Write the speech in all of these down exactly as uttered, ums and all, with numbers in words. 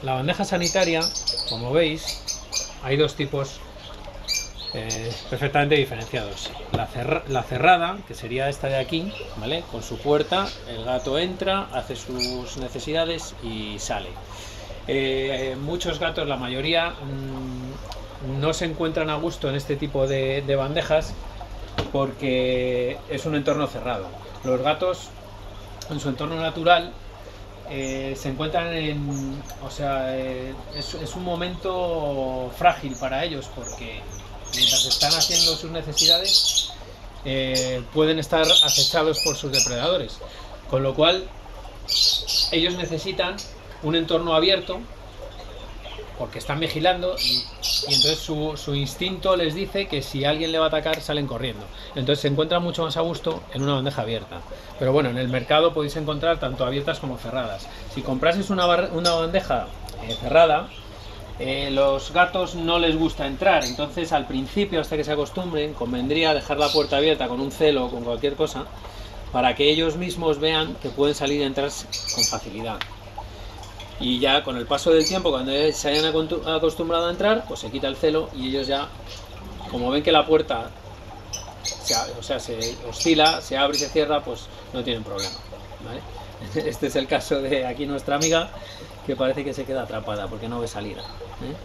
La bandeja sanitaria, como veis, hay dos tipos eh, perfectamente diferenciados. La, cerra la cerrada, que sería esta de aquí, ¿vale? Con su puerta, el gato entra, hace sus necesidades y sale. Eh, muchos gatos, la mayoría, mmm, no se encuentran a gusto en este tipo de, de bandejas porque es un entorno cerrado. Los gatos, en su entorno natural, Eh, se encuentran en, o sea, eh, es, es un momento frágil para ellos porque mientras están haciendo sus necesidades eh, pueden estar acechados por sus depredadores, con lo cual ellos necesitan un entorno abierto porque están vigilando y, y entonces su, su instinto les dice que si alguien le va a atacar salen corriendo. Entonces se encuentran mucho más a gusto en una bandeja abierta. Pero bueno, en el mercado podéis encontrar tanto abiertas como cerradas. Si compraseis una, una bandeja eh, cerrada, eh, los gatos no les gusta entrar. Entonces al principio, hasta que se acostumbren, convendría dejar la puerta abierta con un celo o con cualquier cosa para que ellos mismos vean que pueden salir y entrar con facilidad. Y ya con el paso del tiempo, cuando se hayan acostumbrado a entrar, pues se quita el celo y ellos ya, como ven que la puerta se, o sea, se oscila, se abre y se cierra, pues no tienen problema, ¿vale? Este es el caso de aquí nuestra amiga, que parece que se queda atrapada porque no ve salida, ¿eh?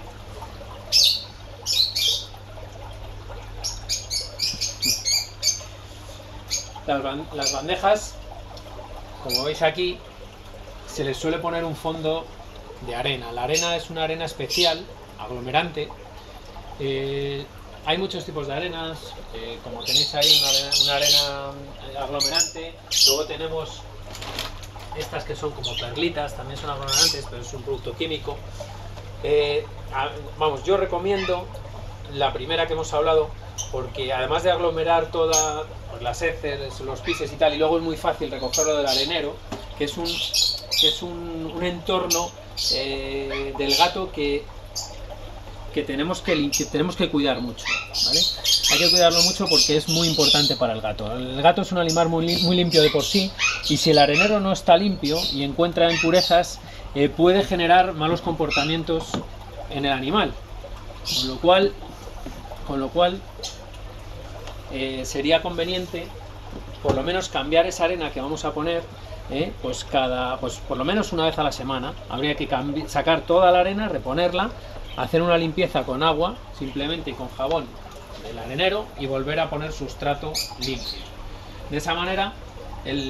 Las, las bandejas, como veis aquí, se les suele poner un fondo de arena. La arena es una arena especial, aglomerante. Eh, hay muchos tipos de arenas, eh, como tenéis ahí una arena, una arena aglomerante. Luego tenemos estas que son como perlitas, también son aglomerantes, pero es un producto químico. Eh, a, vamos, yo recomiendo la primera que hemos hablado, porque además de aglomerar todas pues, las heces, los pises y tal, y luego es muy fácil recogerlo del arenero, que es un, que es un, un entorno eh, del gato que, que, tenemos que, que tenemos que cuidar mucho, ¿vale? Hay que cuidarlo mucho porque es muy importante para el gato. El gato es un animal muy, muy limpio de por sí, y si el arenero no está limpio y encuentra impurezas, eh, puede generar malos comportamientos en el animal, con lo cual, con lo cual eh, sería conveniente por lo menos cambiar esa arena que vamos a poner, eh, pues cada, pues por lo menos una vez a la semana. Habría que sacar toda la arena, reponerla, hacer una limpieza con agua, simplemente, y con jabón del arenero, y volver a poner sustrato limpio. De esa manera el,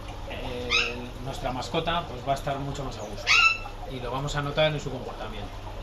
el, nuestra mascota pues va a estar mucho más a gusto y lo vamos a notar en su comportamiento.